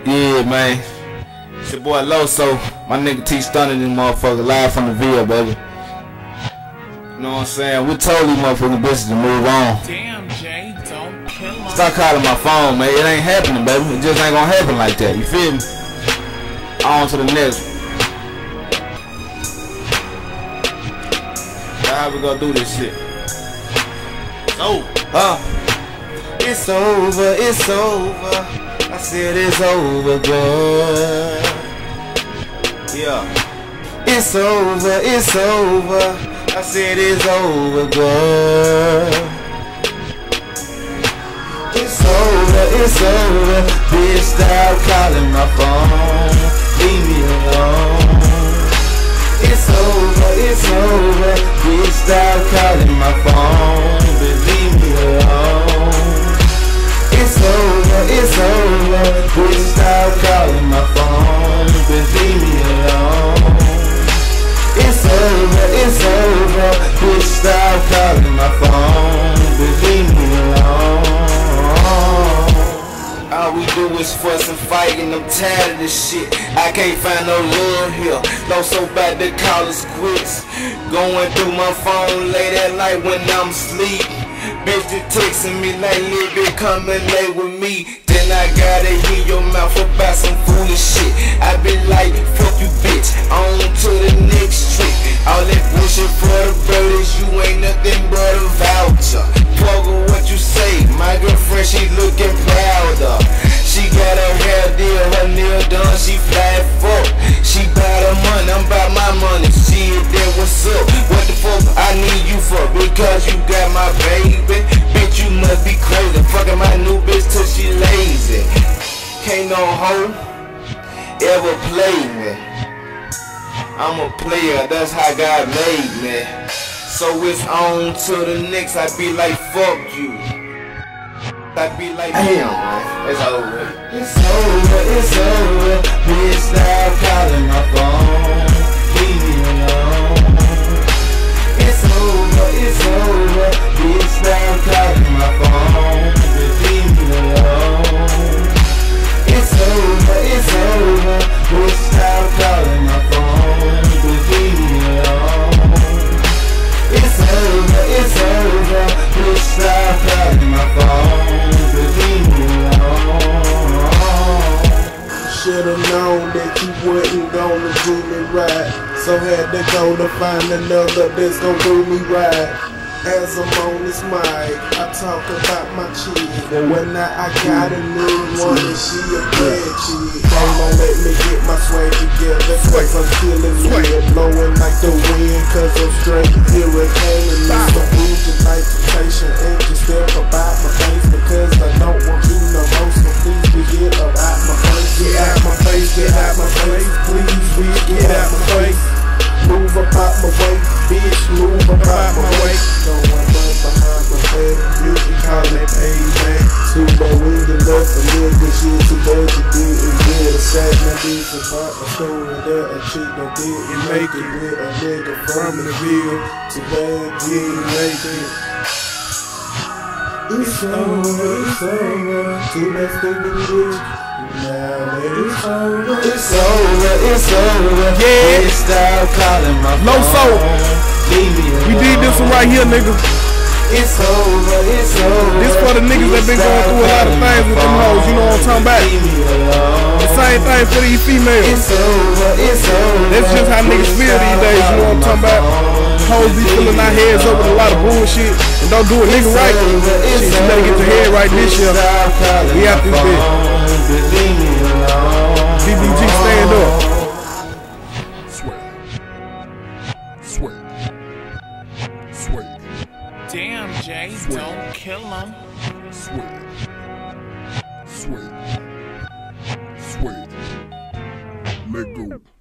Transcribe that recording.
Yeah, man. It's your boy Loso. My nigga TStunna this motherfucker live from the P-Ville, baby. You know what I'm saying? We told these motherfucking bitches to move on. Damn, Jay, don't kill him. Stop calling my phone, man. It ain't happening, baby. It just ain't gonna happen like that. You feel me? On to the next one. How we gonna do this shit? It's over, it's over. I said it's over, girl. Yeah. It's over, it's over. I said it's over, girl. It's over. Bitch, stop calling my phone. Leave me alone. It's over. Bitch, stop calling my phone. But leave me alone. It's over. Bitch, stop calling my phone. But leave me alone. It's over. Bitch, stop calling my phone. But leave me alone. All we do is fuss and fight, and I'm tired of this shit. I can't find no love here. Loso about to call us quits. Going through my phone late at night when I'm asleep. Bitch, they texting me like, little bit coming late with me. Then I gotta hear your mouth about some foolish shit. I be like, fuck you bitch, on to the next trick. All that bullshit for the birdies, you ain't nothing but a voucher. Fuck what you say, my girlfriend, she looking prouder. She got her hair did, her nail done, she fly fuck. She bout her money, I'm bout my money. She there, what's up? What the fuck I need you for? Because you got my baby. Bitch, you must be crazy. Fucking my new bitch till she lazy. Can't no hoe ever play me. I'm a player, that's how God made me. So it's on to the next. I be like, fuck you. I be like, damn, man, it's over. It's over. Bitch, stop calling my phone. Leave me alone. It's over. Bitch, stop calling my phone. Leave me alone. It's over. Bitch, stop calling my phone. Leave me alone. It's over. Bitch, stop calling my phone. Leave me alone. Should've known that you wasn't gonna do me right, so had to go to find another that's gonna do me right. As I'm on this mic, I talk about my chick, but when I got a new one and she a bad chick. Don't let me get my swag together, cause I'm feeling weird, blowing like the wind, cause I'm straight hurricane. So move the nitrocation and just step about my face, because I don't want you no more, so please get up out my face. Get out my face, please get out my face. Move up out my way, bitch, move up out my way. Don't want run behind my head, you can call that payback. Too bad we done left a nigga shit, too bad you didn't get a sack. My bitch about a story that a chick that didn't make it with a nigga from the P-Ville. Too bad you didn't make it. It's over, too bad stupid bitch. Now it's over. Yeah. Stop calling my phone. Loso. We did this one right here, nigga. It's over. This for the niggas that been going through a lot of things with them hoes, you know what I'm talking about? The same thing for these females. It's over. That's just how niggas feel these days, you know what I'm talking about? Hoes be filling our heads up with a lot of bullshit and don't do a nigga right. Shit, you better get your head right this year. We out this bitch. BBG, stand up. Swear. Damn, Jay, don't kill him. Swear. Let go.